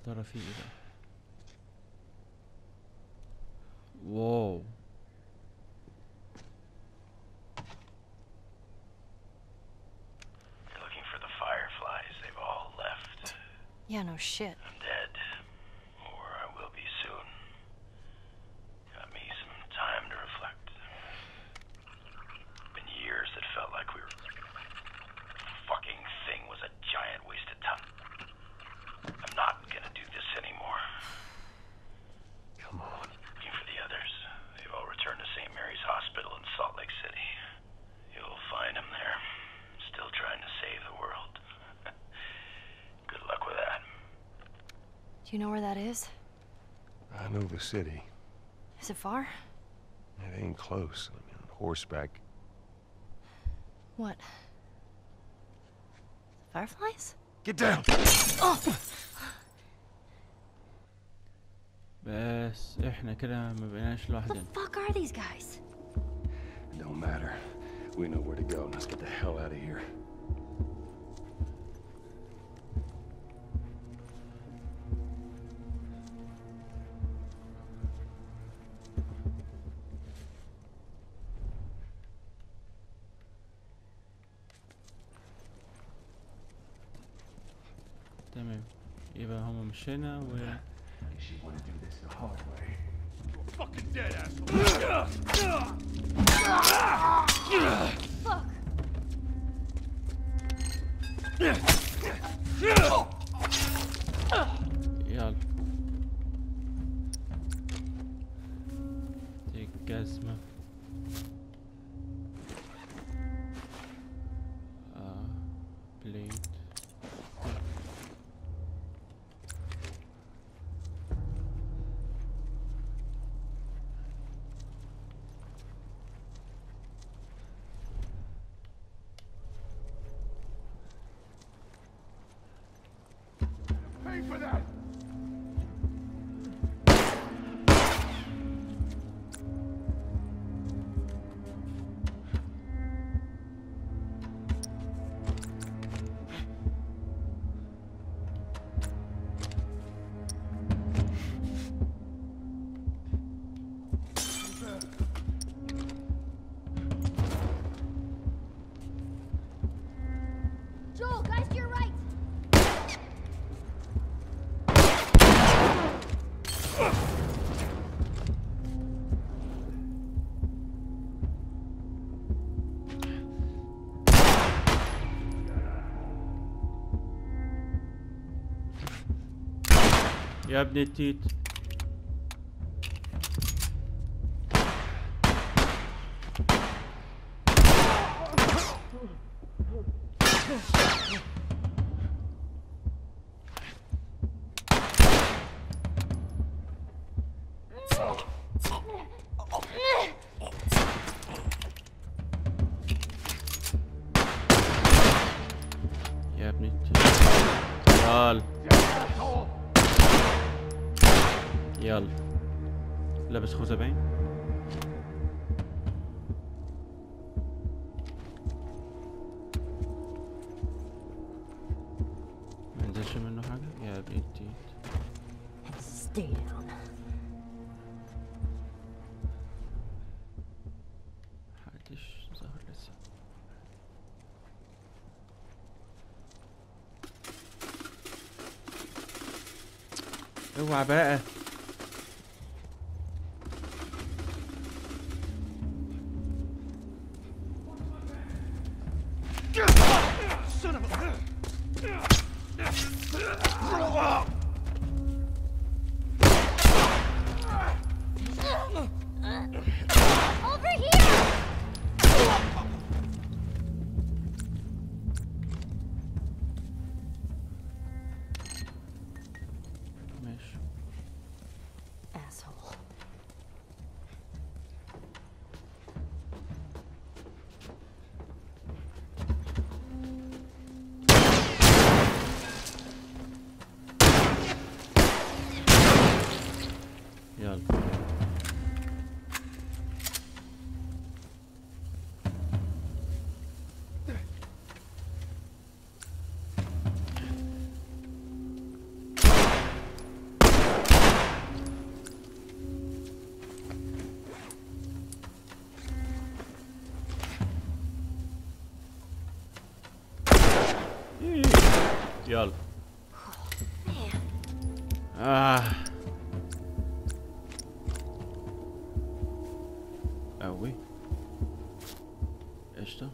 ترى في ايه ده؟ واو. You're looking for the fireflies. They've all left. Yeah, no shit. I'm dead. Or I will be soon. Got me some time to reflect. Been years that felt like we were... fucking thing was a giant waste of time. I'm not gonna do this anymore. Come on. Looking for the others. They've all returned to St. Mary's Hospital in Salt Lake City. You'll find them there. Still trying to save the world. Good luck with that. Do you know where that is? I know the city. Is it far? It ain't close. I mean, on horseback. What? Fireflies? Get down! Oh! بس احنا كده ما بقيناش What لوحدنا. the fuck are these guys? It don't matter. We know where to go. Let's get the hell out of here. تمام، يبقى هما مشينا و Guess you want to do this the hard way. Fucking dead, asshole. Fuck! يلا دي الجزمة. بليد. Pay for that. Joel, guys to your right! يا ابن التيت. يا ابن التيت. يلا يلا. لابس خوذة باين. ما ينزلش منه حاجة يا ابن التيت. Stay down. محدش ظهر لسه. اوعى بقى. Son of a... Over here! ماشي. Asshole. يلا يلا قوي قشطة.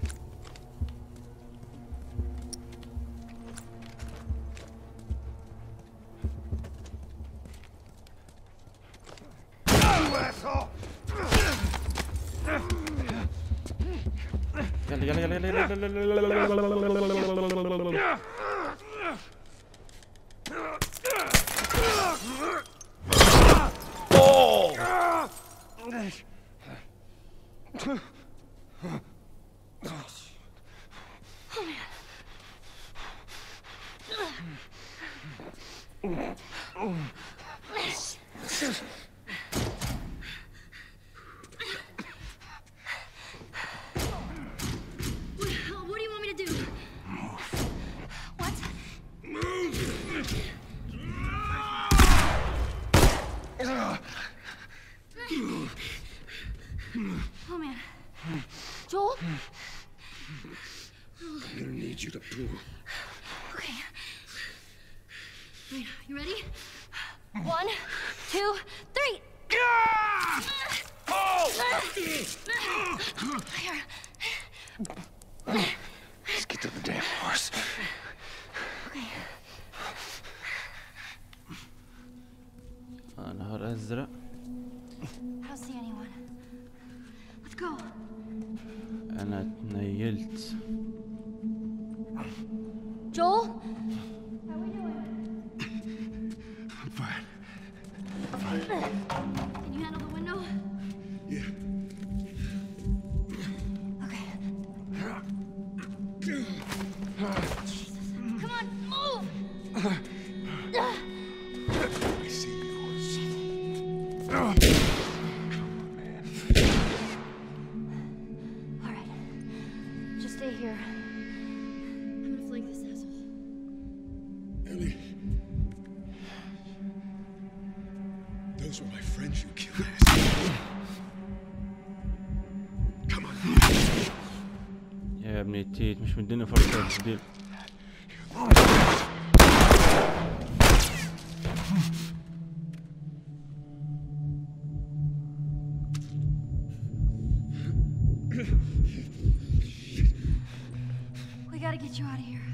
يلا يلا يلا يلا يلا. What do you want me to do? What? Oh man. Joel? I'm gonna need you to pull. Okay. Wait, you ready? 1, 2, 3. Here. Let's get to the damn horse. Okay. نهار أزرق. I don't see anyone. Let's go. أنا اتنيلت. Joel? How we doing? I'm fine. Can you handle the window? Yeah. Okay. Jesus. Come on, move! I see you, horse. Man. All right. Just stay here. I'm gonna flank this asshole. Ellie. Those were my friends you killed, asshole. Come on. يا ابني التيت مش مديني فرصة تبديل. We gotta get you out of here.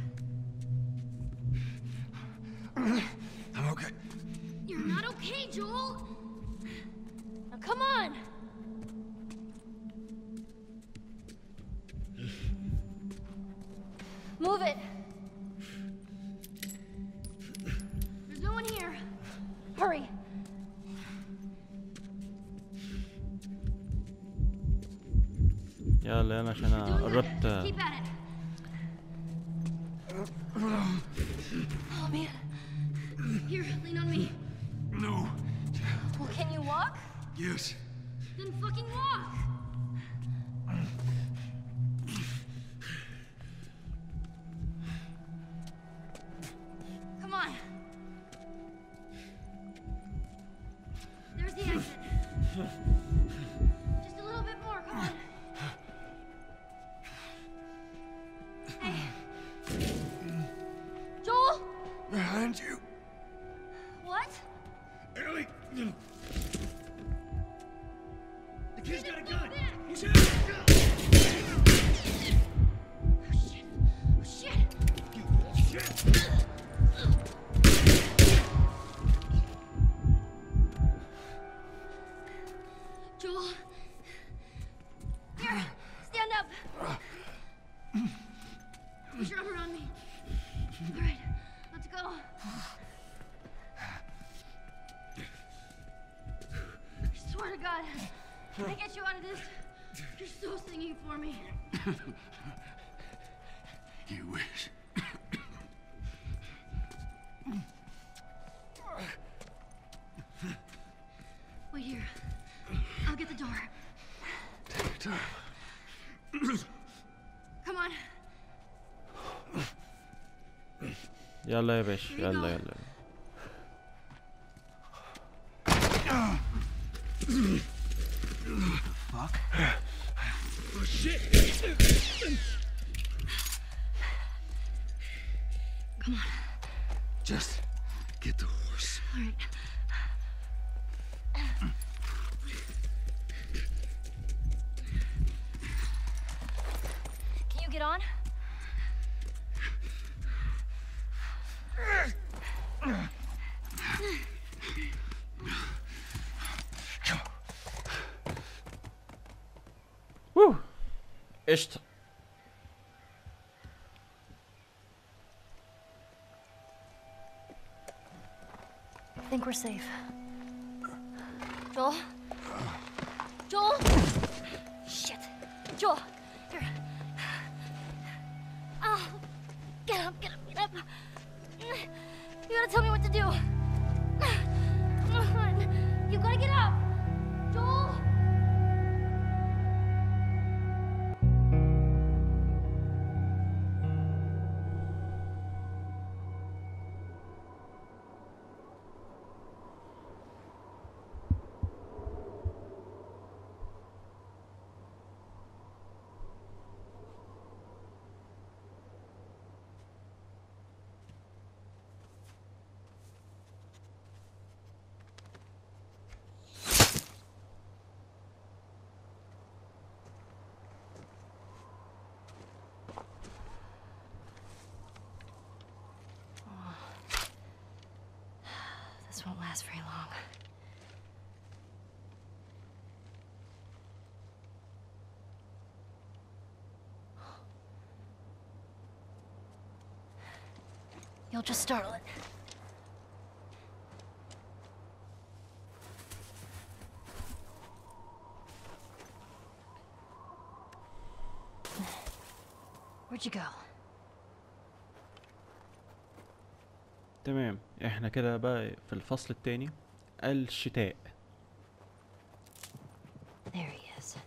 I'm okay. You're not okay, Joel! Now come on! Move it! There's no one here. Hurry! يلا يلا عشان أنا Doing good. قربت. Keep at it. Oh man. Here, lean on me. No. Well, can you walk? Yes. Then fucking walk! Come on. There's the exit. Just a little bit more, come on. Hey. Joel? Behind you. What? Ellie. The kid's got a Fall gun. back. He's got a gun. Oh shit. Oh shit. Joel. Here, stand up. Put your arm around me. All right, let's go. I swear to God, if I get you out of this, you're so singing for me. You wish. Wait here. I'll get the door. Take your time. Come on. يلا يا باشا Here you يلا go. يلا. Fuck. Oh shit. Come on. Just get the horse. All right. Can you get on? Woo. قشطة. I think we're safe. Joel? Joel? Shit. Joel, here. Oh, get up, get up, get up. You gotta tell me what to do. Come on. You gotta get up. Joel? This won't last very long. You'll just startle it. Where'd you go? تمام، احنا كده بقى في الفصل التاني، الشتاء. There he is.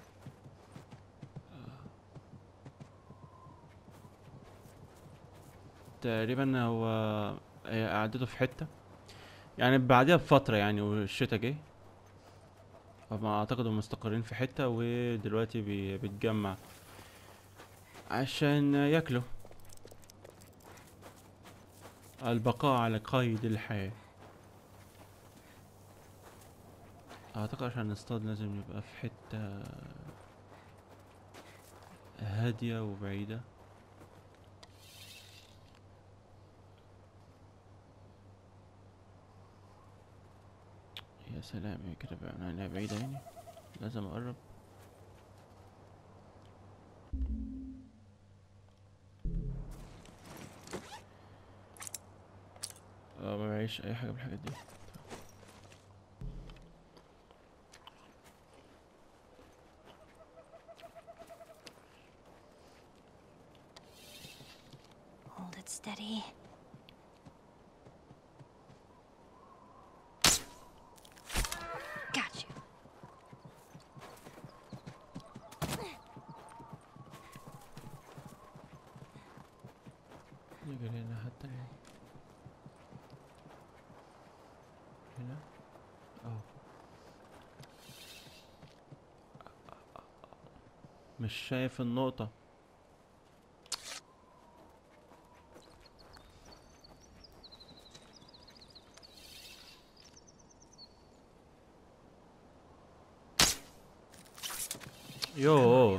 تقريبا هو قعدته في حتة يعني بعدها بفترة يعني، والشتا جه، فما اعتقد هم مستقرين في حتة، ودلوقتي بيتجمع عشان ياكلوا. البقاء على قيد الحياة. اعتقد عشان نصطاد لازم نبقى في حتة هادية وبعيدة. يا سلام، هي كده بقى معناها بعيدة يعني، لازم اقرب. ما بعيش اي حاجة بالحاجات دي. Hold it steady. Got you. نيجي هنا حتى هنا اهو. مش شايف النقطة. يوه.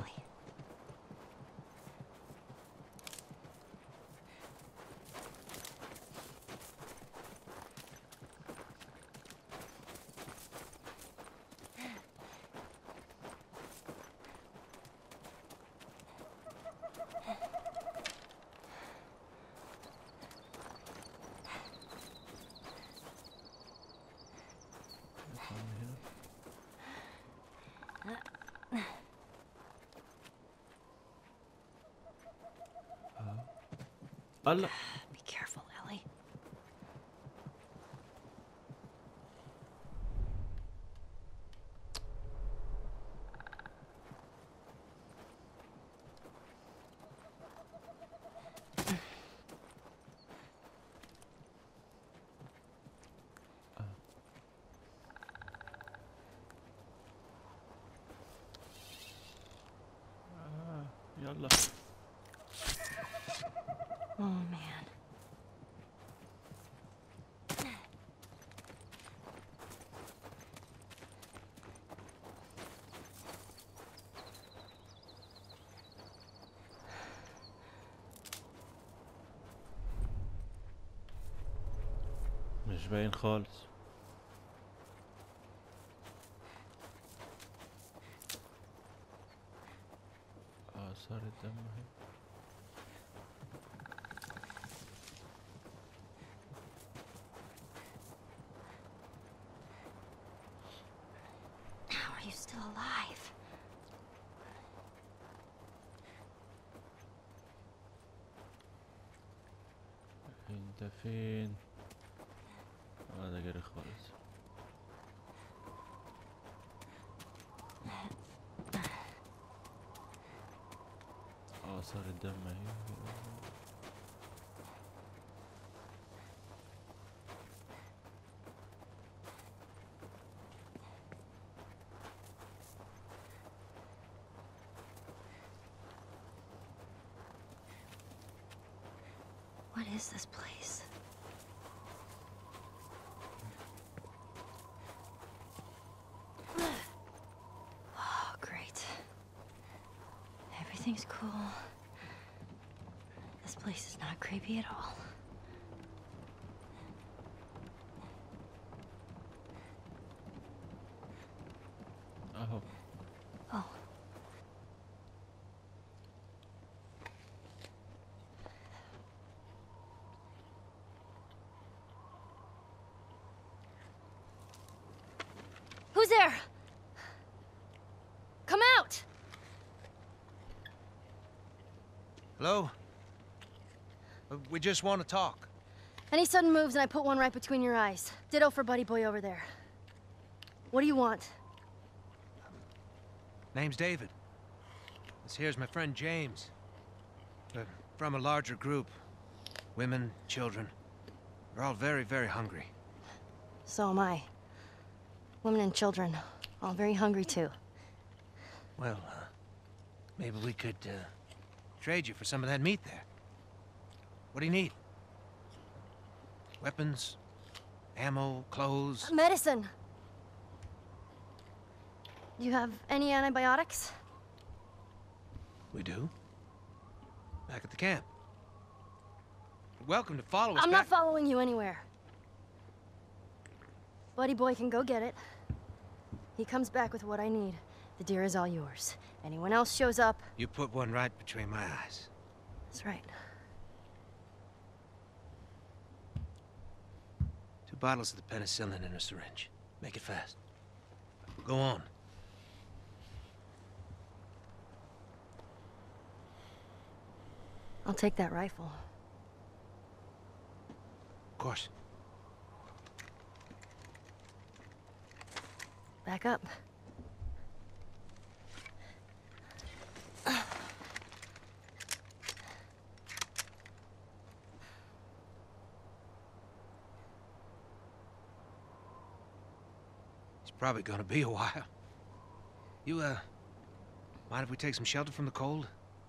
الله. Be careful, Ellie. يلا. Oh man. مش باين خالص. آثار الدم اهي. How are you still alive? انت فين؟ ده جري خالص. آثار الدم اهي. What is this place? Oh, great. Everything's cool. This place is not creepy at all. اهو. Oh. Who's there? Come out! Hello? We just want to talk. Any sudden moves and I put one right between your eyes. Ditto for Buddy Boy over there. What do you want? Name's David. This here's my friend James. We're from a larger group. Women, children. We're all very, very hungry. So am I. Women and children, all very hungry too. Well, maybe we could, trade you for some of that meat there. What do you need? Weapons? Ammo? Clothes? Medicine! You have any antibiotics? We do. Back at the camp. You're welcome to follow us I'm back. not following you anywhere. Buddy Boy can go get it. He comes back with what I need. The deer is all yours. Anyone else shows up... You put one right between my eyes. That's right. 2 bottles of the penicillin in a syringe. Make it fast. Go on. I'll take that rifle. Of course. Back up. It's probably gonna be a while. You, mind if we take some shelter from the cold?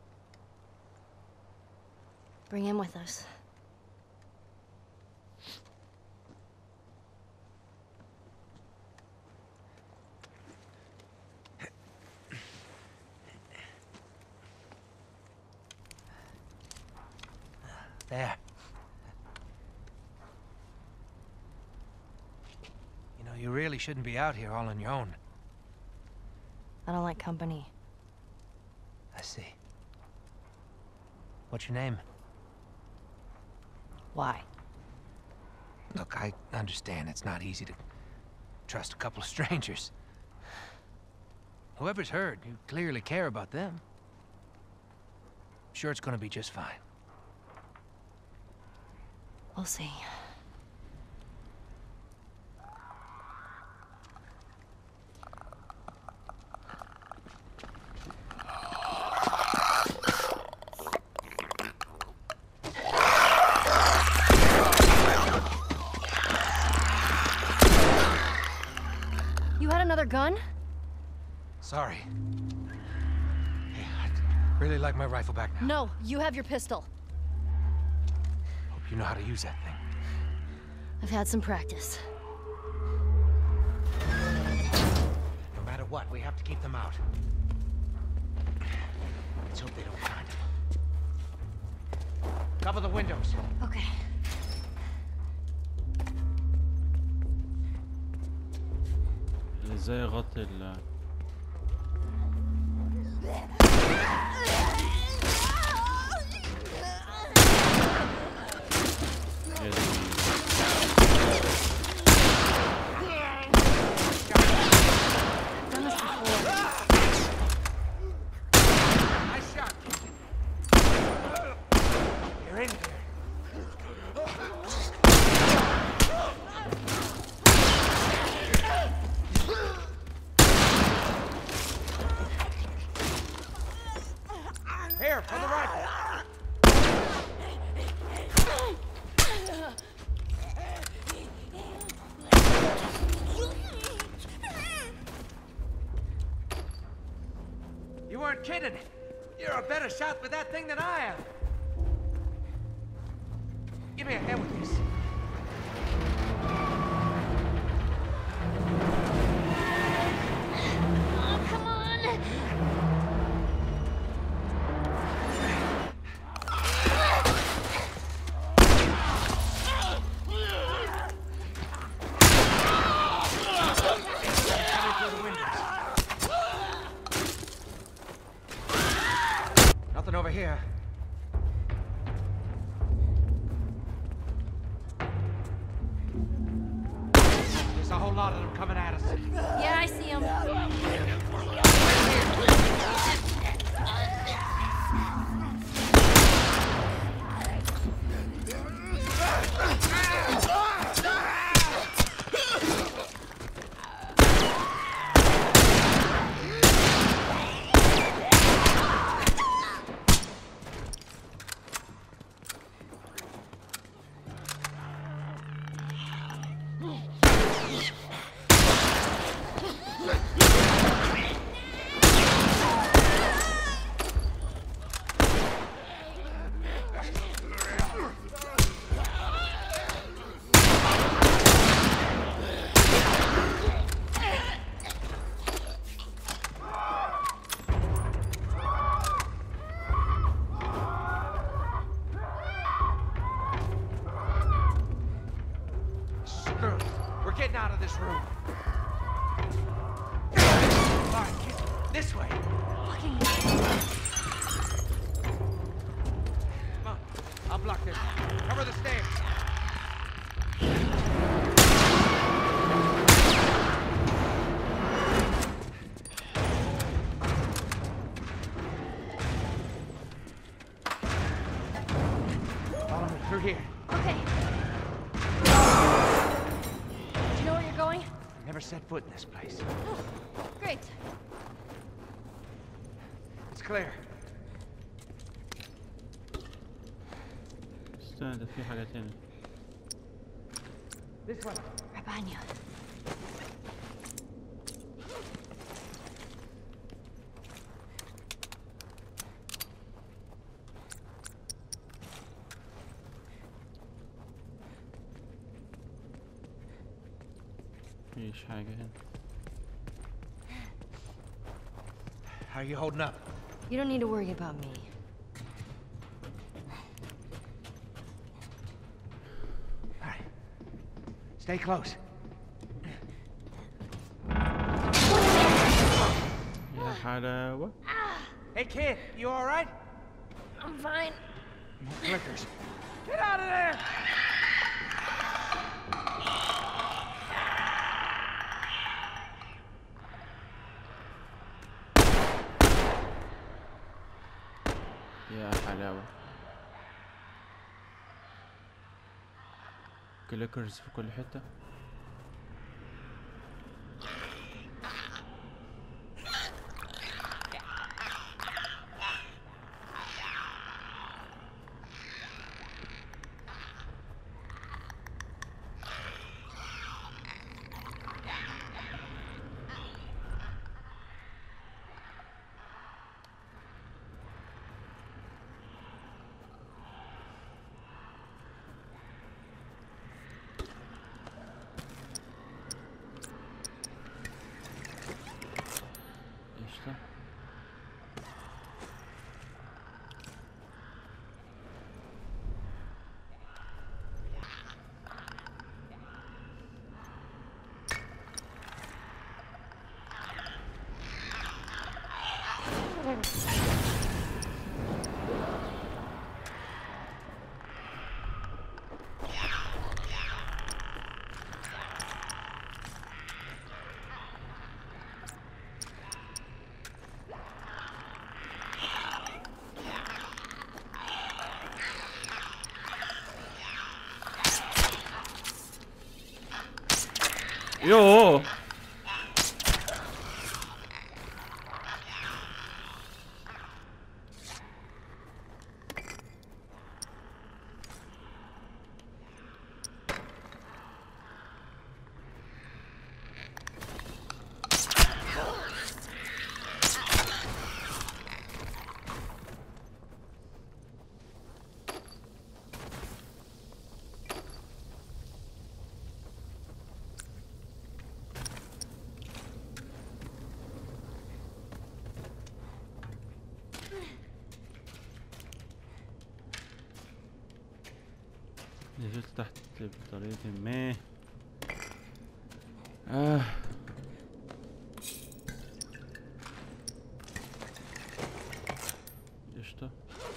Bring him with us. There. You know, you really shouldn't be out here all on your own. I don't like company. I see. What's your name? Why? Look, I understand it's not easy to trust a couple of strangers. Whoever's hurt, you clearly care about them. I'm sure it's gonna be just fine. We'll see. You had another gun? Sorry. Hey, I'd really like my rifle back now. No, you have your pistol. Hope you know how to use that thing. I've had some practice. No matter what, we have to keep them out. Let's hope they don't find them. Cover the windows. Okay. ازاي اغطي إيه ده؟ Done this before. Nice shot. You're in here. Here, for the rifle. You weren't kidding. You're a better shot with that thing than I am. Give me a hand with this. Oh, come on! Coming through the windows. Nothing over here. There's a whole lot of them coming at us. Yeah, I see him. Screw it. We're getting out of this room. All right, kid, this way. Come on, I'll block this. Cover the stairs. Follow me through here. Okay. Do you know where you're going? Never set foot in this place. Great. It's clear. استنى ده في حاجة تاني. This way. Right behind you. مفيش حاجة هنا. How are you holding up? You don't need to worry about me. All right. Stay close. يا حلاوة. Hey, kid, you all right? I'm fine. More clickers. Get out of there! يا حلاوة. كليكرز في كل حتة. يوه. نزلت تحت بطريقة ما. قشطة.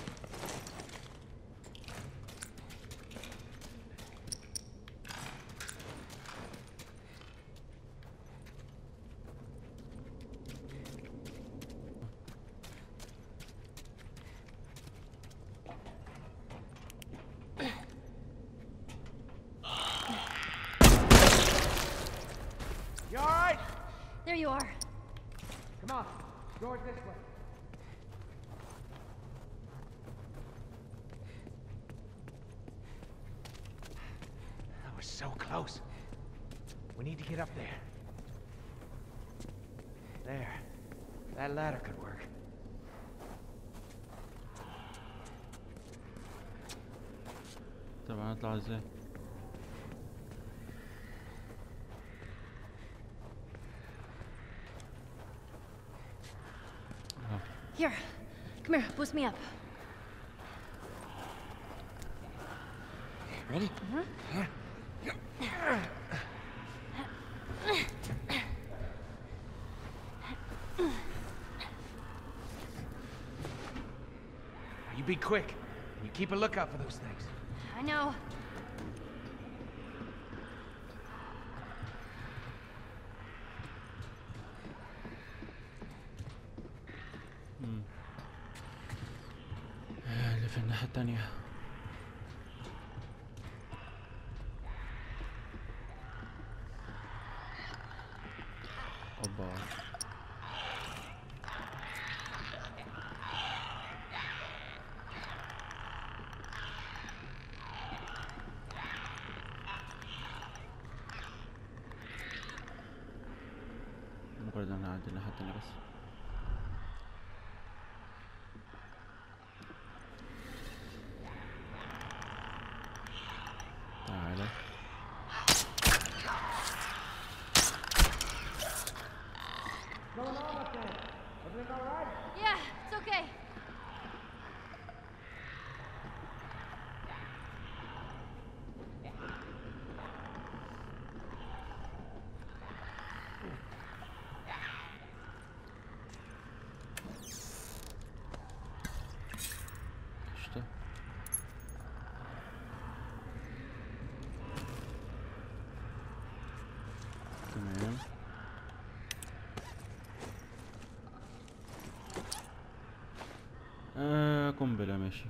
You all right? There you are. Come on. Doors this way. That was so close. We need to get up there. There. That ladder could work. طب هنطلع ازاي؟ Here. Come here. Boost me up. Ready? You be quick. You keep a lookout for those things. I know. اللي في الناحية التانية. اوبا. مجرد انا اعدي الناحية التانية بس. تعالى. Yeah, it's okay. قشطة. تمام. قنبلة ماشي.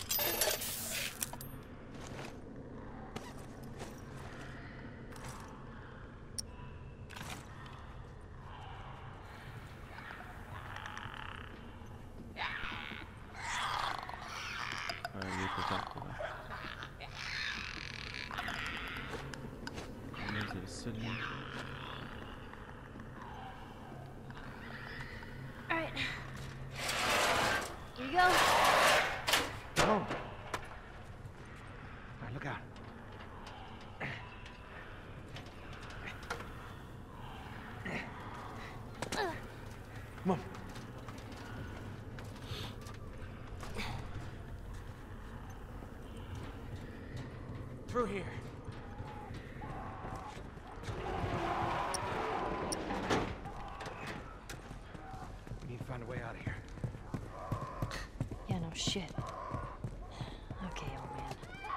خليكوا تحت بقى. ننزل السلم. All right. Here you go. Oh. All right, look out. Come on. Through here. We need to find a way out of here. Yeah, no shit. Okay, old man.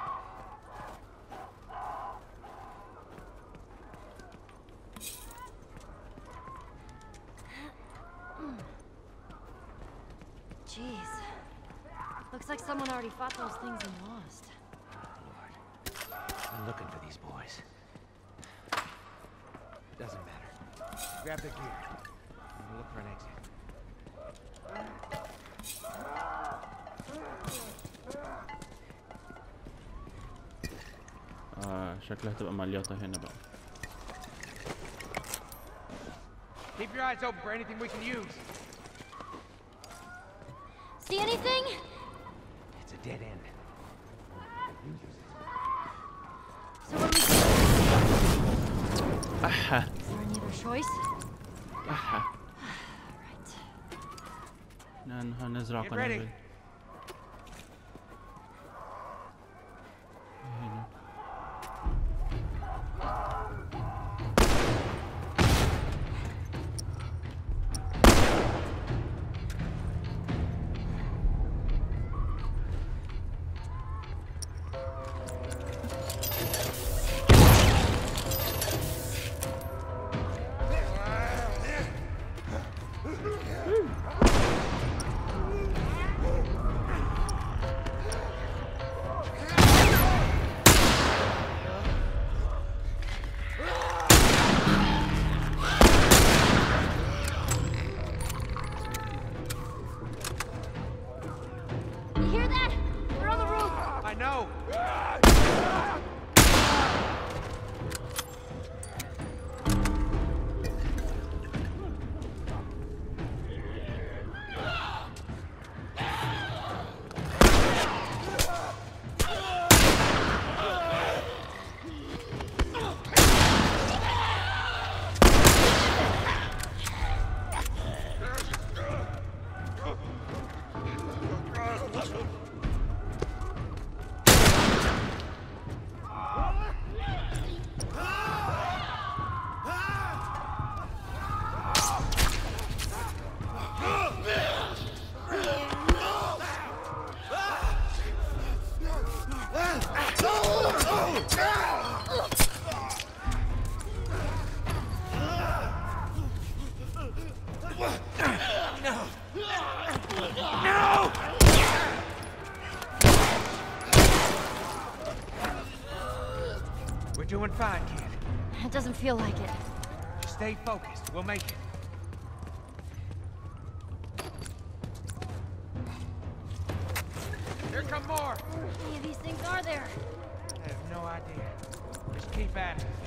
Jeez. Looks like someone already fought those things and lost. I'm looking for these boys. Doesn't matter. Grab the gear. I'm gonna look for an exit. شكلها تبقى مليطة هنا بقى. Keep your eyes open for anything we can use. See anything? It's a dead end. So what do we do? أحا Is there any other choice? أحا Right. هنزرع Get ready. قنابل. هنا. You hear that? They're on the roof. I know. We're doing fine, kid. It doesn't feel like it. Just stay focused. We'll make it. Here come more. How many of these things are there? I have no idea. Just keep at it.